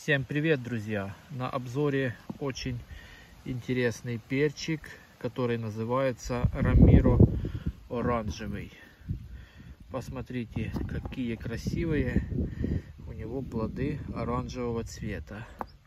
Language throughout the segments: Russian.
Всем привет, друзья! На обзоре очень интересный перчик, который называется Рамиро оранжевый. Посмотрите, какие красивые у него плоды оранжевого цвета.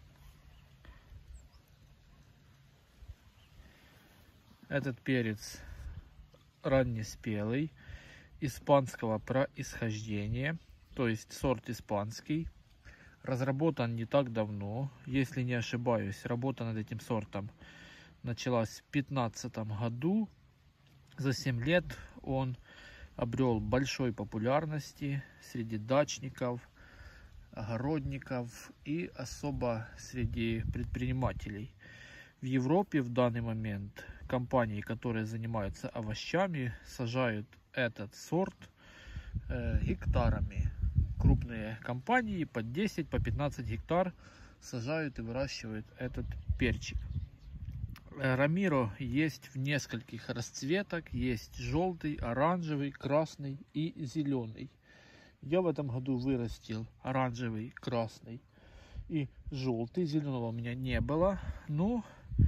Этот перец раннеспелый, испанского происхождения, то есть сорт испанский. Разработан не так давно, если не ошибаюсь. Работа над этим сортом началась в 2015 году. За 7 лет он обрел большой популярности среди дачников, огородников и особо среди предпринимателей. В Европе в данный момент компании, которые занимаются овощами, сажают этот сорт гектарами. Крупные компании по 10, по 15 гектар сажают и выращивают этот перчик. Рамиро есть в нескольких расцветок. Есть желтый, оранжевый, красный и зеленый. Я в этом году вырастил оранжевый, красный и желтый. Зеленого у меня не было. Но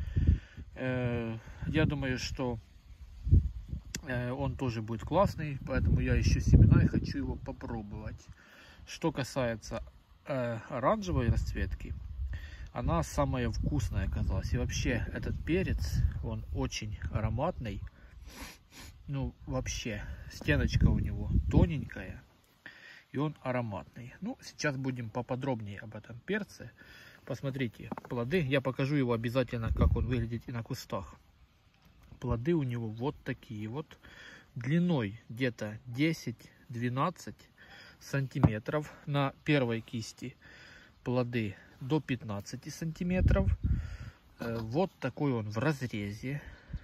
я думаю, что он тоже будет классный. Поэтому я ищу семена и хочу его попробовать. Что касается оранжевой расцветки, она самая вкусная оказалась. И вообще этот перец, он очень ароматный. Ну вообще, стеночка у него тоненькая. И он ароматный. Ну, сейчас будем поподробнее об этом перце. Посмотрите, плоды. Я покажу его обязательно, как он выглядит и на кустах. Плоды у него вот такие вот. Длиной где-то 10-12 сантиметров. На первой кисти плоды до 15 сантиметров. Вот такой он в разрезе.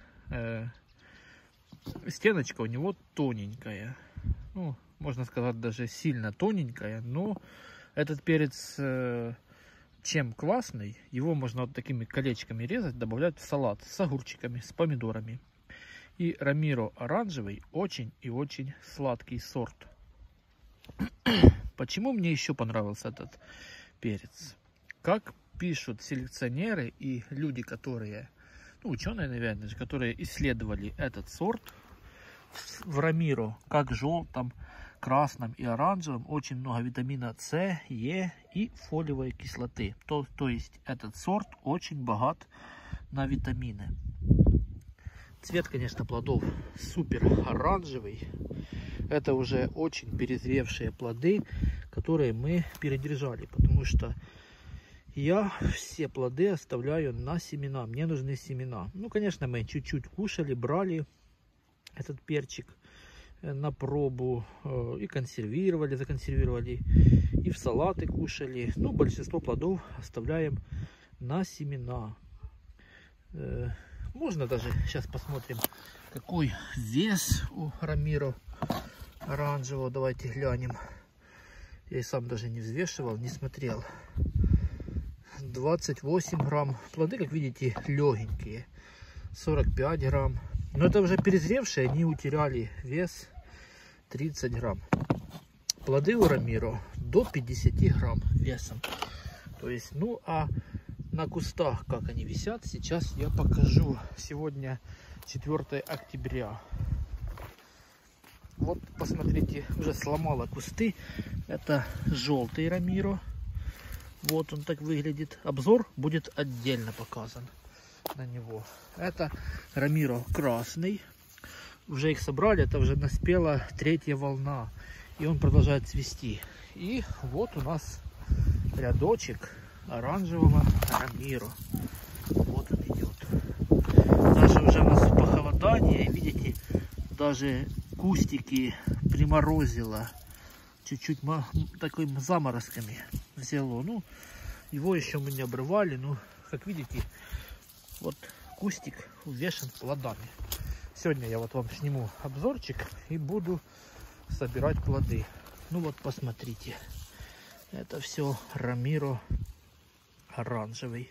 Стеночка у него тоненькая. Ну, можно сказать, даже сильно тоненькая. Но этот перец чем классный, его можно вот такими колечками резать, добавлять в салат с огурчиками, с помидорами. И Рамиро оранжевый очень и очень сладкий сорт. Почему мне еще понравился этот перец? Как пишут селекционеры и люди, которые, ну, ученые, наверное, которые исследовали этот сорт, в Рамиро, как желтом, красном и оранжевом, очень много витамина С, Е и фолиевой кислоты. То есть этот сорт очень богат на витамины. Цвет, конечно, плодов супер оранжевый. Это уже очень перезревшие плоды, которые мы передержали, потому что я все плоды оставляю на семена. Мне нужны семена. Ну, конечно, мы чуть-чуть кушали, брали этот перчик на пробу и консервировали, законсервировали, и в салаты кушали. Ну, большинство плодов оставляем на семена. Можно даже сейчас посмотрим, какой вес у Рамиро оранжевого. Давайте глянем. Я и сам даже не взвешивал, не смотрел. 28 грамм. Плоды, как видите, легенькие. 45 грамм. Но это уже перезревшие, они утеряли вес 30 грамм. Плоды у Рамиро до 50 грамм весом. То есть, ну а на кустах, как они висят, сейчас я покажу. Сегодня 4 октября. Вот, посмотрите, уже сломала кусты. Это желтый Рамиро. Вот он так выглядит. Обзор будет отдельно показан на него. Это Рамиро красный. Уже их собрали, это уже наспела 3-я волна. И он продолжает цвести. И вот у нас рядочек оранжевого Рамиро. Вот он идет. Даже уже у нас похолодание. Видите, даже кустики приморозило. Чуть-чуть такой заморозками взяло. Ну, его еще мы не обрывали. Ну, как видите, вот кустик увешан плодами. Сегодня я вот вам сниму обзорчик и буду собирать плоды. Ну вот, посмотрите. Это все Рамиро оранжевый.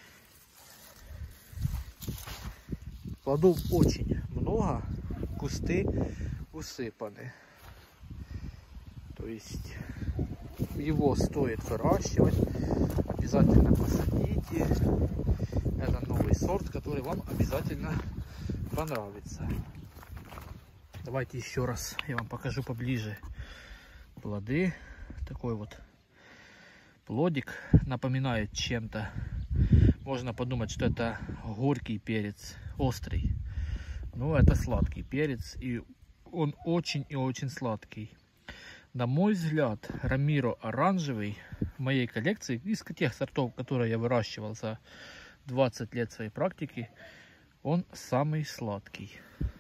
Плодов очень много. Кусты усыпаны. То есть его стоит выращивать. обязательно посадите. Это новый сорт, который вам обязательно понравится. Давайте еще раз я вам покажу поближе плоды. Такой вот плодик напоминает чем-то. Можно подумать, что это горький перец, острый. Но это сладкий перец, и он очень и очень сладкий. На мой взгляд, Рамиро оранжевый в моей коллекции, из тех сортов, которые я выращивал за 20 лет своей практики, он самый сладкий.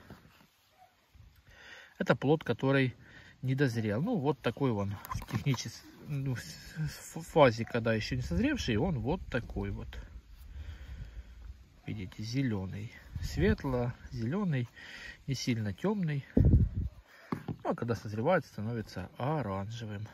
Это плод, который не дозрел. Ну, вот такой он в технической фазе, когда еще не созревший, он вот такой вот. Видите, зеленый. Светло-зеленый, не сильно темный. Ну, а когда созревает, становится оранжевым.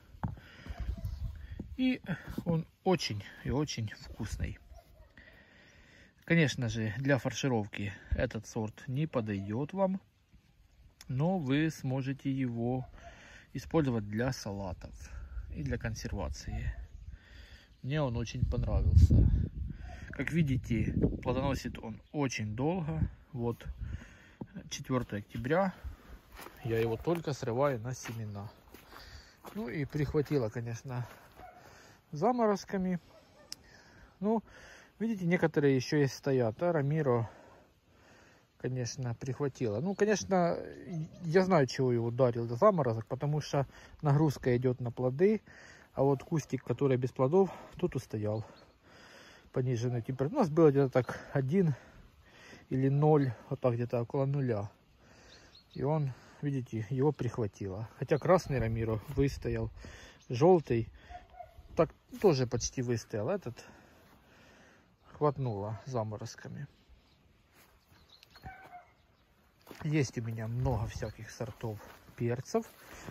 И он очень и очень вкусный. Конечно же, для фаршировки этот сорт не подойдет вам, но вы сможете его использовать для салатов и для консервации. Мне он очень понравился. Как видите, плодоносит он очень долго. Вот 4 октября. Я его только срываю на семена. Ну и прихватило, конечно, заморозками. Ну, видите, некоторые еще и стоят. А Рамиро, конечно, прихватило. Ну, конечно, я знаю, чего его ударил до заморозок, потому что нагрузка идет на плоды. А вот кустик, который без плодов, тут устоял. Пониженной температуры. У нас было где-то так 1 или 0, вот так где-то около 0. И он, видите, его прихватило. Хотя красный Рамиро выстоял, желтый так тоже почти выстоял. Этот хватнуло заморозками. Есть у меня много всяких сортов перцев.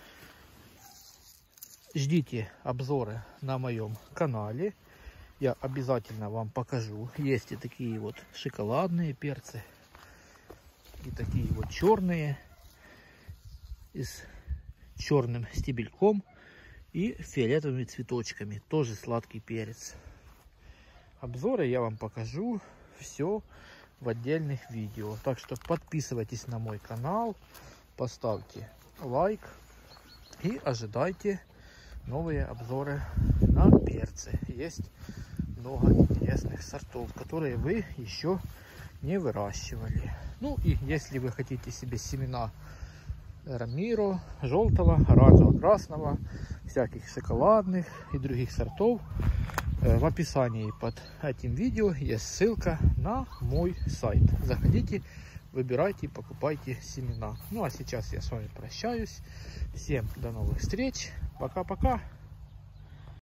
Ждите обзоры на моем канале. Я обязательно вам покажу. Есть и такие вот шоколадные перцы. И такие вот черные. И с черным стебельком. И фиолетовыми цветочками. Тоже сладкий перец. Обзоры я вам покажу все в отдельных видео. Так что подписывайтесь на мой канал. Поставьте лайк. И ожидайте новые обзоры на перцы. Есть много интересных сортов, которые вы еще не выращивали. Ну и если вы хотите себе семена Рамиро, желтого, оранжевого, красного, всяких шоколадных и других сортов, в описании под этим видео есть ссылка на мой сайт. Заходите, выбирайте, покупайте семена. Ну а сейчас я с вами прощаюсь. Всем до новых встреч. Пока-пока.